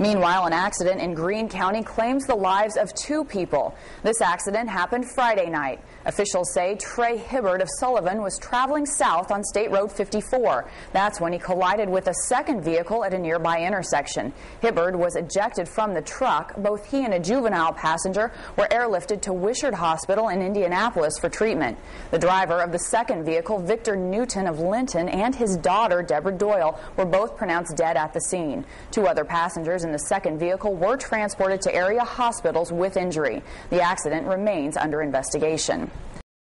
Meanwhile, an accident in Greene County claims the lives of 2 people. This accident happened Friday night. Officials say Trey Hibbard of Sullivan was traveling south on State Road 54. That's when he collided with a second vehicle at a nearby intersection. Hibbard was ejected from the truck. Both he and a juvenile passenger were airlifted to Wishart Hospital in Indianapolis for treatment. The driver of the second vehicle, Victor Newton of Linton, and his daughter, Deborah Doyle, were both pronounced dead at the scene. 2 other passengers in the second vehicle were transported to area hospitals with injury. The accident remains under investigation.